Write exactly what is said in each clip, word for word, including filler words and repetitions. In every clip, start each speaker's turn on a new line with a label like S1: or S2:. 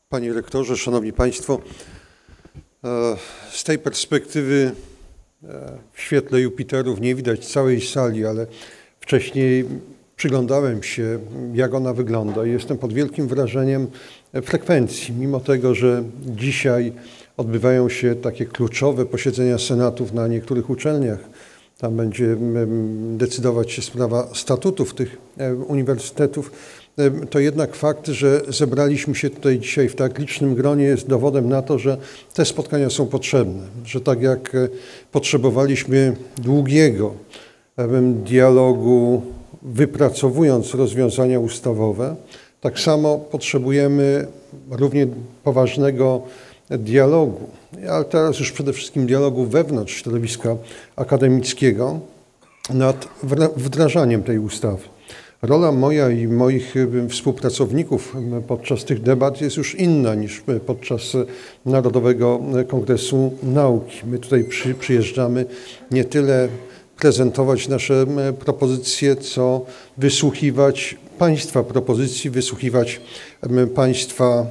S1: Panie Rektorze, Szanowni Państwo, z tej perspektywy w świetle Jupiterów nie widać całej sali, ale wcześniej przyglądałem się, jak ona wygląda i jestem pod wielkim wrażeniem frekwencji. Mimo tego, że dzisiaj odbywają się takie kluczowe posiedzenia senatów na niektórych uczelniach, tam będzie decydować się sprawa statutów tych uniwersytetów, to jednak fakt, że zebraliśmy się tutaj dzisiaj w tak licznym gronie, jest dowodem na to, że te spotkania są potrzebne. Że tak jak potrzebowaliśmy długiego dialogu, wypracowując rozwiązania ustawowe, tak samo potrzebujemy równie poważnego dialogu, ale teraz już przede wszystkim dialogu wewnątrz środowiska akademickiego nad wdrażaniem tej ustawy. Rola moja i moich współpracowników podczas tych debat jest już inna niż podczas Narodowego Kongresu Nauki. My tutaj przy, przyjeżdżamy nie tyle prezentować nasze propozycje, co wysłuchiwać Państwa propozycji, wysłuchiwać Państwa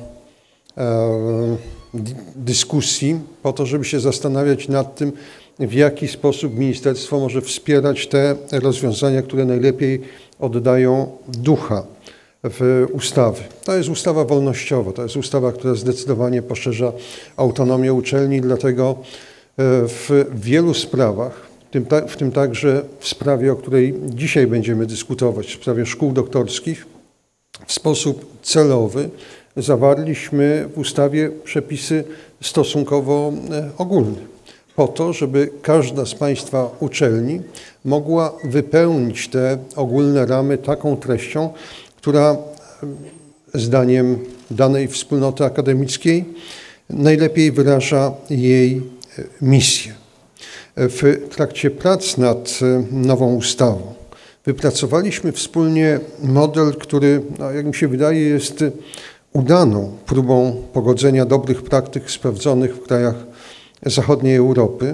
S1: e, dyskusji po to, żeby się zastanawiać nad tym, w jaki sposób ministerstwo może wspierać te rozwiązania, które najlepiej oddają ducha w ustawy. To jest ustawa wolnościowa, to jest ustawa, która zdecydowanie poszerza autonomię uczelni, dlatego w wielu sprawach, w tym, w tym także w sprawie, o której dzisiaj będziemy dyskutować, w sprawie szkół doktorskich, w sposób celowy zawarliśmy w ustawie przepisy stosunkowo ogólne, po to, żeby każda z Państwa uczelni mogła wypełnić te ogólne ramy taką treścią, która zdaniem danej wspólnoty akademickiej najlepiej wyraża jej misję. W trakcie prac nad nową ustawą wypracowaliśmy wspólnie model, który, no, jak mi się wydaje, jest udaną próbą pogodzenia dobrych praktyk sprawdzonych w krajach zachodniej Europy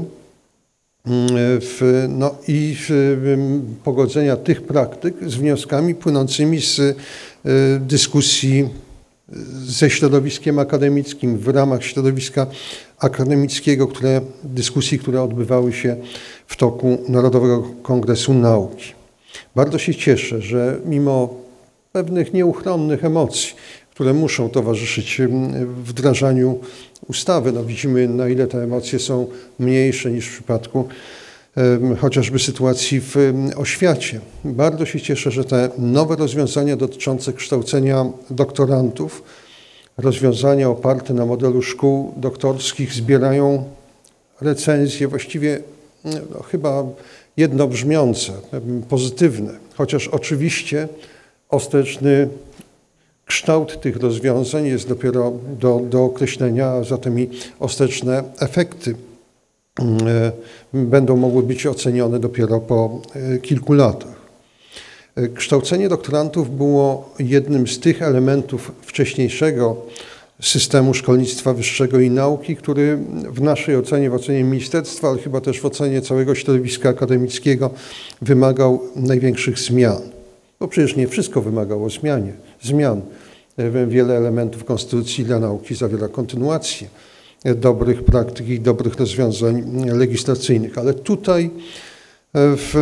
S1: w, no i w, pogodzenia tych praktyk z wnioskami płynącymi z y, dyskusji ze środowiskiem akademickim, w ramach środowiska akademickiego, które, dyskusji, które odbywały się w toku Narodowego Kongresu Nauki. Bardzo się cieszę, że mimo pewnych nieuchronnych emocji, które muszą towarzyszyć wdrażaniu ustawy. No widzimy, na ile te emocje są mniejsze niż w przypadku um, chociażby sytuacji w um, oświacie. Bardzo się cieszę, że te nowe rozwiązania dotyczące kształcenia doktorantów, rozwiązania oparte na modelu szkół doktorskich zbierają recenzje właściwie no, chyba jednobrzmiące, pozytywne, chociaż oczywiście ostateczny kształt tych rozwiązań jest dopiero do, do określenia, a zatem i ostateczne efekty e, będą mogły być ocenione dopiero po e, kilku latach. E, kształcenie doktorantów było jednym z tych elementów wcześniejszego systemu szkolnictwa wyższego i nauki, który w naszej ocenie, w ocenie ministerstwa, ale chyba też w ocenie całego środowiska akademickiego wymagał największych zmian. Bo przecież nie wszystko wymagało zmianie, zmian. Wiele elementów konstytucji dla nauki zawiera kontynuację dobrych praktyk i dobrych rozwiązań legislacyjnych, ale tutaj w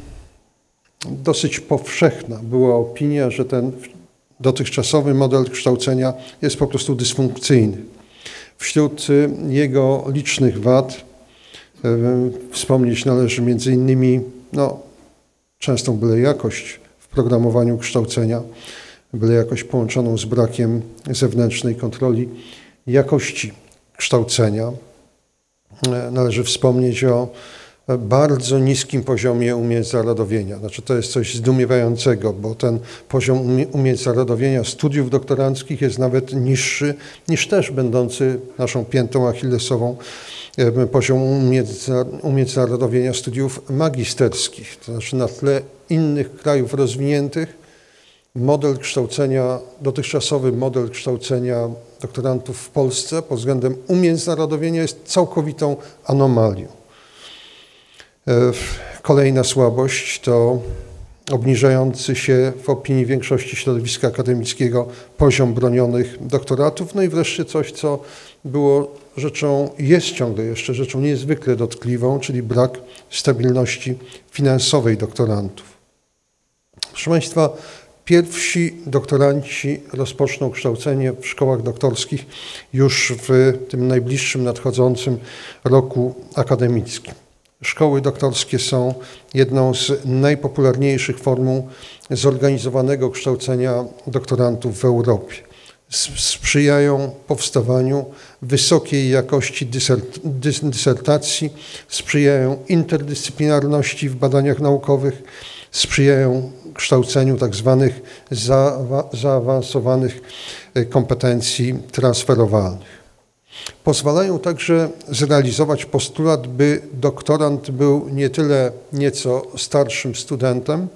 S1: dosyć powszechna była opinia, że ten dotychczasowy model kształcenia jest po prostu dysfunkcyjny. Wśród jego licznych wad wspomnieć należy między innymi no, częstą byle jakość w programowaniu kształcenia, byle jakoś połączoną z brakiem zewnętrznej kontroli jakości kształcenia. Należy wspomnieć o bardzo niskim poziomie umiędzynarodowienia. Znaczy to jest coś zdumiewającego, bo ten poziom umiędzynarodowienia studiów doktoranckich jest nawet niższy niż też będący naszą piętą achillesową poziom umiędzynarodowienia studiów magisterskich. To znaczy na tle innych krajów rozwiniętych model kształcenia, dotychczasowy model kształcenia doktorantów w Polsce pod względem umiędzynarodowienia jest całkowitą anomalią. Kolejna słabość to obniżający się w opinii większości środowiska akademickiego poziom bronionych doktoratów, no i wreszcie coś, co było rzeczą, jest ciągle jeszcze rzeczą niezwykle dotkliwą, czyli brak stabilności finansowej doktorantów. Proszę Państwa, pierwsi doktoranci rozpoczną kształcenie w szkołach doktorskich już w tym najbliższym nadchodzącym roku akademickim. Szkoły doktorskie są jedną z najpopularniejszych formuł zorganizowanego kształcenia doktorantów w Europie. Sprzyjają powstawaniu wysokiej jakości dysert, dys, dysertacji, sprzyjają interdyscyplinarności w badaniach naukowych, sprzyjają kształceniu tak zwanych za, zaawansowanych kompetencji transferowalnych. Pozwalają także zrealizować postulat, by doktorant był nie tyle nieco starszym studentem,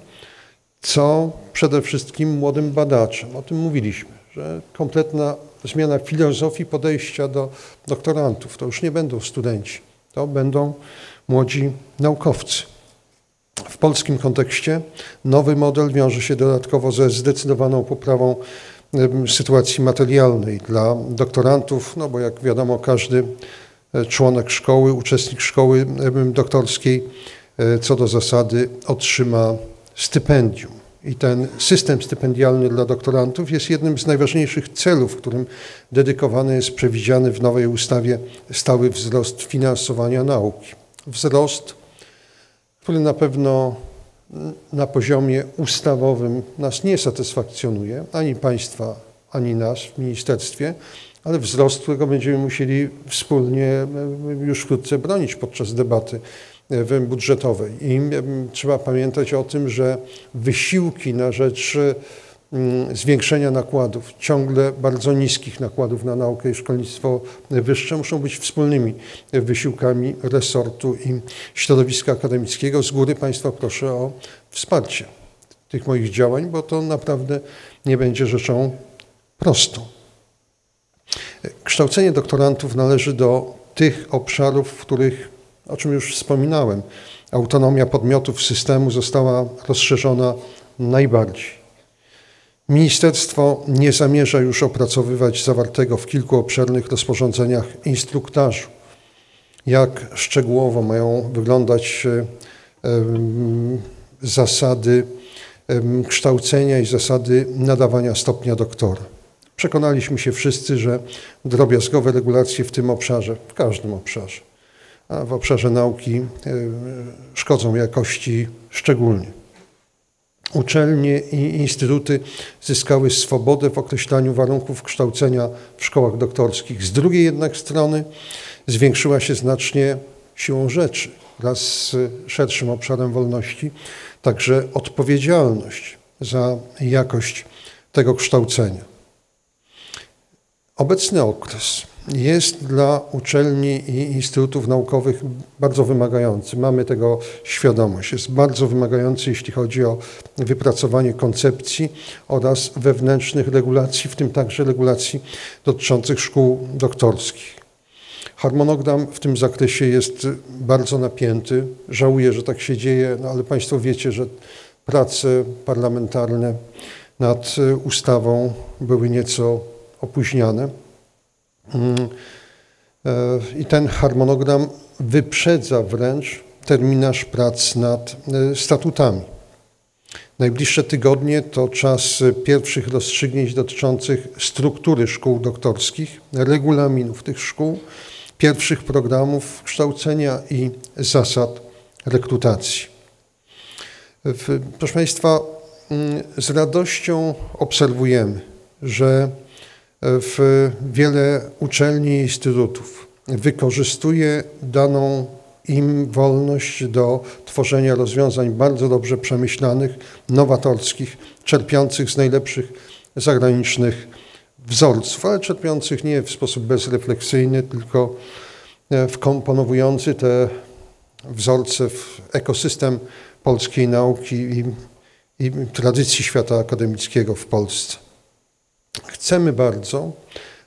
S1: co przede wszystkim młodym badaczem. O tym mówiliśmy, że kompletna zmiana filozofii podejścia do doktorantów. To już nie będą studenci, to będą młodzi naukowcy. W polskim kontekście nowy model wiąże się dodatkowo ze zdecydowaną poprawą sytuacji materialnej dla doktorantów, no bo jak wiadomo, każdy członek szkoły, uczestnik szkoły doktorskiej co do zasady otrzyma stypendium. I ten system stypendialny dla doktorantów jest jednym z najważniejszych celów, którym dedykowany jest przewidziany w nowej ustawie stały wzrost finansowania nauki. Wzrost, który na pewno na poziomie ustawowym nas nie satysfakcjonuje, ani państwa, ani nas w ministerstwie, ale wzrost, którego będziemy musieli wspólnie już wkrótce bronić podczas debaty budżetowej. I trzeba pamiętać o tym, że wysiłki na rzecz zwiększenia nakładów, ciągle bardzo niskich nakładów na naukę i szkolnictwo wyższe muszą być wspólnymi wysiłkami resortu i środowiska akademickiego. Z góry Państwa proszę o wsparcie tych moich działań, bo to naprawdę nie będzie rzeczą prostą. Kształcenie doktorantów należy do tych obszarów, w których, o czym już wspominałem, autonomia podmiotów systemu została rozszerzona najbardziej. Ministerstwo nie zamierza już opracowywać zawartego w kilku obszernych rozporządzeniach instruktażu, jak szczegółowo mają wyglądać zasady kształcenia i zasady nadawania stopnia doktora. Przekonaliśmy się wszyscy, że drobiazgowe regulacje w tym obszarze, w każdym obszarze, a w obszarze nauki szkodzą jakości szczególnie. Uczelnie i instytuty zyskały swobodę w określaniu warunków kształcenia w szkołach doktorskich. Z drugiej jednak strony zwiększyła się znacznie siłą rzeczy wraz z szerszym obszarem wolności, także odpowiedzialność za jakość tego kształcenia. Obecny okres jest dla uczelni i instytutów naukowych bardzo wymagający. Mamy tego świadomość. Jest bardzo wymagający, jeśli chodzi o wypracowanie koncepcji oraz wewnętrznych regulacji, w tym także regulacji dotyczących szkół doktorskich. Harmonogram w tym zakresie jest bardzo napięty. Żałuję, że tak się dzieje, no ale Państwo wiecie, że prace parlamentarne nad ustawą były nieco opóźniane. I ten harmonogram wyprzedza wręcz terminarz prac nad statutami. Najbliższe tygodnie to czas pierwszych rozstrzygnięć dotyczących struktury szkół doktorskich, regulaminów tych szkół, pierwszych programów kształcenia i zasad rekrutacji. Proszę Państwa, z radością obserwujemy, że w wiele uczelni i instytutów wykorzystuje daną im wolność do tworzenia rozwiązań bardzo dobrze przemyślanych, nowatorskich, czerpiących z najlepszych zagranicznych wzorców, ale czerpiących nie w sposób bezrefleksyjny, tylko wkomponowujący te wzorce w ekosystem polskiej nauki i, i tradycji świata akademickiego w Polsce. Chcemy bardzo,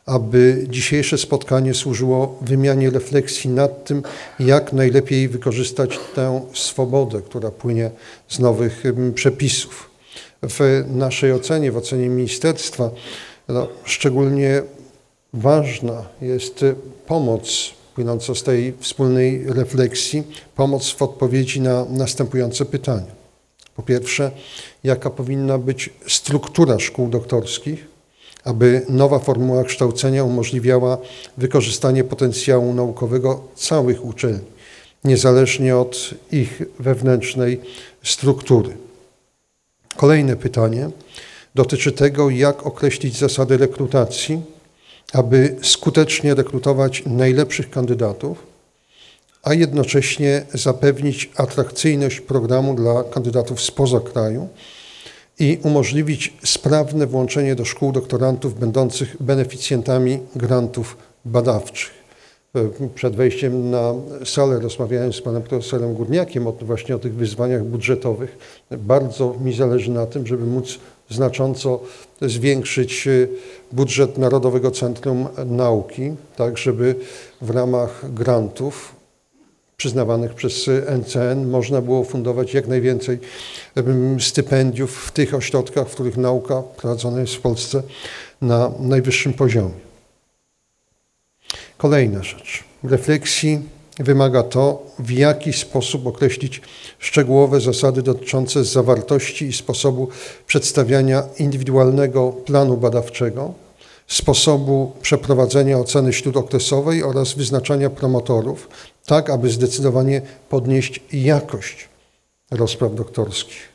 S1: aby dzisiejsze spotkanie służyło wymianie refleksji nad tym, jak najlepiej wykorzystać tę swobodę, która płynie z nowych przepisów. W naszej ocenie, w ocenie ministerstwa, no, szczególnie ważna jest pomoc płynąca z tej wspólnej refleksji, pomoc w odpowiedzi na następujące pytania. Po pierwsze, jaka powinna być struktura szkół doktorskich, aby nowa formuła kształcenia umożliwiała wykorzystanie potencjału naukowego całych uczelni, niezależnie od ich wewnętrznej struktury. Kolejne pytanie dotyczy tego, jak określić zasady rekrutacji, aby skutecznie rekrutować najlepszych kandydatów, a jednocześnie zapewnić atrakcyjność programu dla kandydatów spoza kraju i umożliwić sprawne włączenie do szkół doktorantów będących beneficjentami grantów badawczych. Przed wejściem na salę rozmawiałem z panem profesorem Górniakiem o, właśnie o tych wyzwaniach budżetowych. Bardzo mi zależy na tym, żeby móc znacząco zwiększyć budżet Narodowego Centrum Nauki, tak żeby w ramach grantów przyznawanych przez N C N można było fundować jak najwięcej stypendiów w tych ośrodkach, w których nauka prowadzona jest w Polsce na najwyższym poziomie. Kolejna rzecz. Refleksji wymaga to, w jaki sposób określić szczegółowe zasady dotyczące zawartości i sposobu przedstawiania indywidualnego planu badawczego, sposobu przeprowadzenia oceny śródokresowej oraz wyznaczania promotorów, tak aby zdecydowanie podnieść jakość rozpraw doktorskich.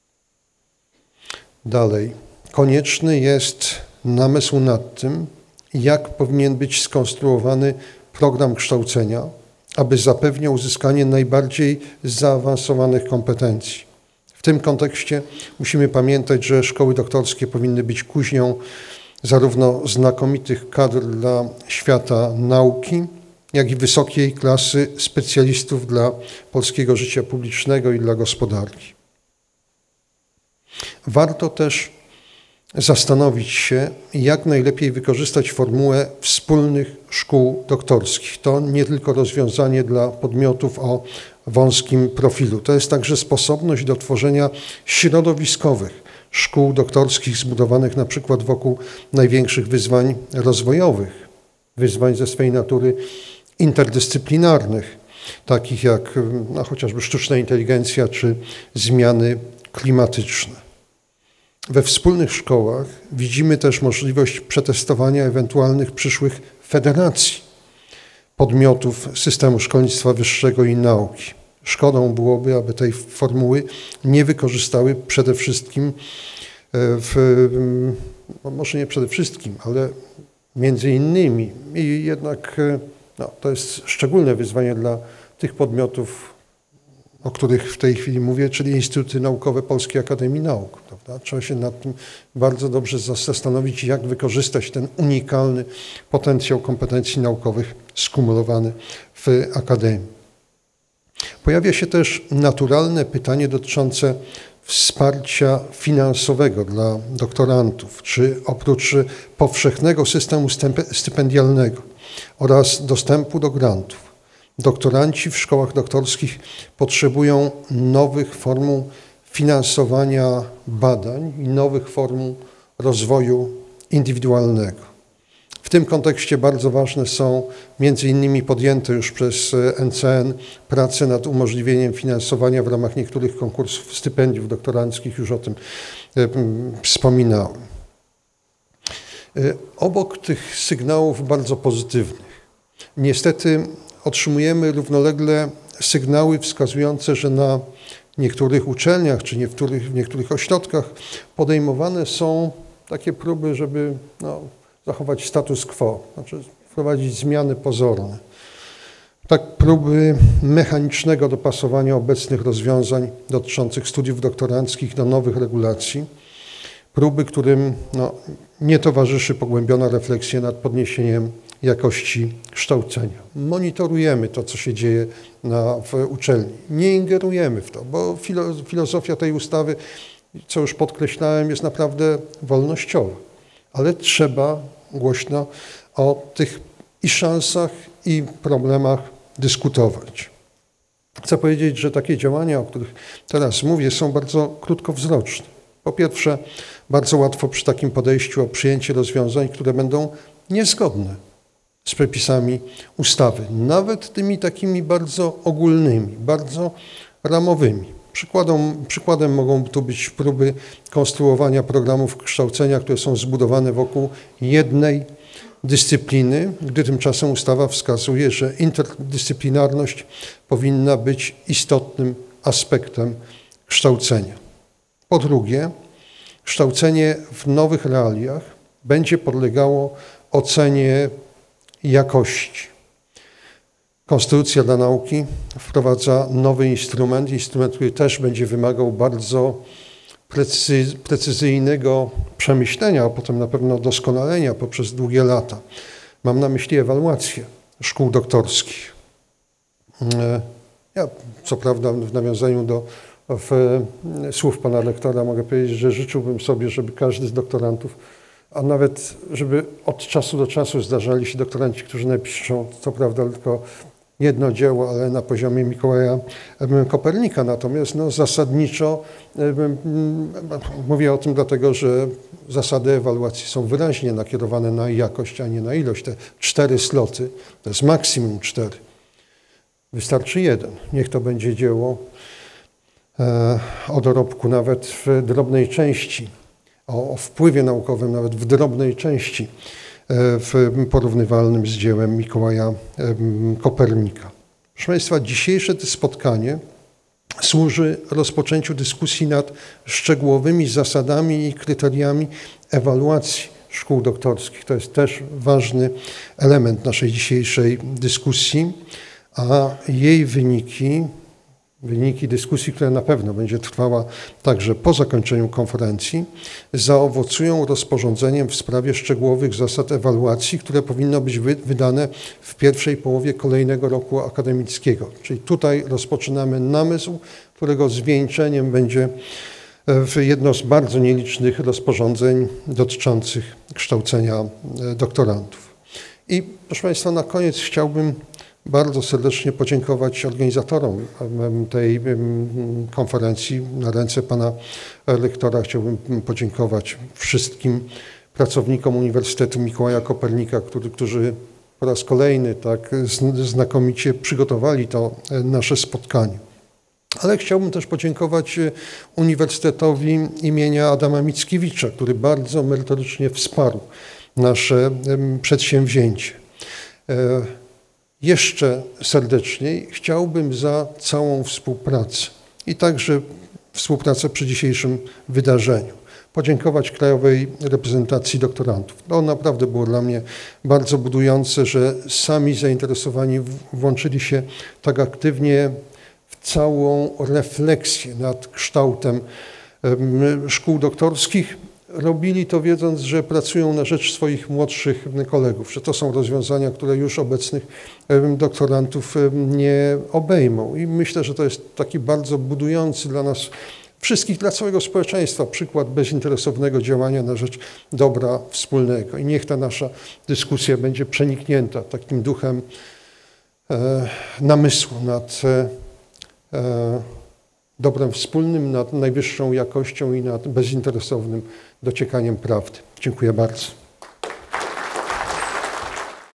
S1: Dalej, konieczny jest namysł nad tym, jak powinien być skonstruowany program kształcenia, aby zapewniał uzyskanie najbardziej zaawansowanych kompetencji. W tym kontekście musimy pamiętać, że szkoły doktorskie powinny być kuźnią zarówno znakomitych kadr dla świata nauki, jak i wysokiej klasy specjalistów dla polskiego życia publicznego i dla gospodarki. Warto też zastanowić się, jak najlepiej wykorzystać formułę wspólnych szkół doktorskich. To nie tylko rozwiązanie dla podmiotów o wąskim profilu. To jest także sposobność do tworzenia środowiskowych szkół doktorskich zbudowanych na przykład wokół największych wyzwań rozwojowych, wyzwań ze swej natury interdyscyplinarnych, takich jak no, chociażby sztuczna inteligencja czy zmiany klimatyczne. We wspólnych szkołach widzimy też możliwość przetestowania ewentualnych przyszłych federacji podmiotów systemu szkolnictwa wyższego i nauki. Szkodą byłoby, aby tej formuły nie wykorzystały przede wszystkim, w, może nie przede wszystkim, ale między innymi i jednak no, to jest szczególne wyzwanie dla tych podmiotów, o których w tej chwili mówię, czyli Instytuty Naukowe Polskiej Akademii Nauk. Prawda? Trzeba się nad tym bardzo dobrze zastanowić, jak wykorzystać ten unikalny potencjał kompetencji naukowych skumulowany w Akademii. Pojawia się też naturalne pytanie dotyczące wsparcia finansowego dla doktorantów, czy oprócz powszechnego systemu stypendialnego oraz dostępu do grantów, doktoranci w szkołach doktorskich potrzebują nowych formuł finansowania badań i nowych formuł rozwoju indywidualnego. W tym kontekście bardzo ważne są między innymi podjęte już przez N C N prace nad umożliwieniem finansowania w ramach niektórych konkursów stypendiów doktoranckich, już o tym wspominałem. Obok tych sygnałów bardzo pozytywnych, niestety otrzymujemy równolegle sygnały wskazujące, że na niektórych uczelniach czy niektórych, w niektórych ośrodkach podejmowane są takie próby, żeby no, zachować status quo, znaczy wprowadzić zmiany pozorne. Tak próby mechanicznego dopasowania obecnych rozwiązań dotyczących studiów doktoranckich do nowych regulacji, próby, którym no, nie towarzyszy pogłębiona refleksja nad podniesieniem jakości kształcenia. Monitorujemy to, co się dzieje na, w uczelni. Nie ingerujemy w to, bo filo, filozofia tej ustawy, co już podkreślałem, jest naprawdę wolnościowa. Ale trzeba głośno o tych i szansach, i problemach dyskutować. Chcę powiedzieć, że takie działania, o których teraz mówię, są bardzo krótkowzroczne. Po pierwsze, bardzo łatwo przy takim podejściu o przyjęcie rozwiązań, które będą niezgodne z przepisami ustawy, nawet tymi takimi bardzo ogólnymi, bardzo ramowymi. Przykładem, przykładem mogą tu być próby konstruowania programów kształcenia, które są zbudowane wokół jednej dyscypliny, gdy tymczasem ustawa wskazuje, że interdyscyplinarność powinna być istotnym aspektem kształcenia. Po drugie, kształcenie w nowych realiach będzie podlegało ocenie jakości. Konstytucja dla nauki wprowadza nowy instrument, instrument, który też będzie wymagał bardzo precyz- precyzyjnego przemyślenia, a potem na pewno doskonalenia poprzez długie lata. Mam na myśli ewaluację szkół doktorskich. Ja, co prawda, w nawiązaniu do w, słów pana lektora mogę powiedzieć, że życzyłbym sobie, żeby każdy z doktorantów, a nawet żeby od czasu do czasu zdarzali się doktoranci, którzy napiszą, co prawda tylko jedno dzieło, ale na poziomie Mikołaja Kopernika. Natomiast no, zasadniczo mówię o tym dlatego, że zasady ewaluacji są wyraźnie nakierowane na jakość, a nie na ilość. Te cztery sloty, to jest maksimum cztery. Wystarczy jeden. Niech to będzie dzieło e, o dorobku nawet w drobnej części, o, o wpływie naukowym nawet w drobnej części, w porównywalnym z dziełem Mikołaja Kopernika. Proszę Państwa, dzisiejsze to spotkanie służy rozpoczęciu dyskusji nad szczegółowymi zasadami i kryteriami ewaluacji szkół doktorskich. To jest też ważny element naszej dzisiejszej dyskusji, a jej wyniki, wyniki dyskusji, która na pewno będzie trwała także po zakończeniu konferencji, zaowocują rozporządzeniem w sprawie szczegółowych zasad ewaluacji, które powinno być wydane w pierwszej połowie kolejnego roku akademickiego. Czyli tutaj rozpoczynamy namysł, którego zwieńczeniem będzie jedno z bardzo nielicznych rozporządzeń dotyczących kształcenia doktorantów. I proszę Państwa, na koniec chciałbym bardzo serdecznie podziękować organizatorom tej konferencji. Na ręce pana rektora chciałbym podziękować wszystkim pracownikom Uniwersytetu Mikołaja Kopernika, który, którzy po raz kolejny tak znakomicie przygotowali to nasze spotkanie. Ale chciałbym też podziękować Uniwersytetowi imienia Adama Mickiewicza, który bardzo merytorycznie wsparł nasze przedsięwzięcie. Jeszcze serdeczniej chciałbym za całą współpracę i także współpracę przy dzisiejszym wydarzeniu podziękować Krajowej Reprezentacji Doktorantów. To naprawdę było dla mnie bardzo budujące, że sami zainteresowani włączyli się tak aktywnie w całą refleksję nad kształtem szkół doktorskich. Robili to wiedząc, że pracują na rzecz swoich młodszych kolegów, że to są rozwiązania, które już obecnych doktorantów nie obejmą. I myślę, że to jest taki bardzo budujący dla nas wszystkich, dla całego społeczeństwa przykład bezinteresownego działania na rzecz dobra wspólnego. I niech ta nasza dyskusja będzie przeniknięta takim duchem e, namysłu nad e, dobrem wspólnym, nad najwyższą jakością i nad bezinteresownym dociekaniem prawdy. Dziękuję bardzo.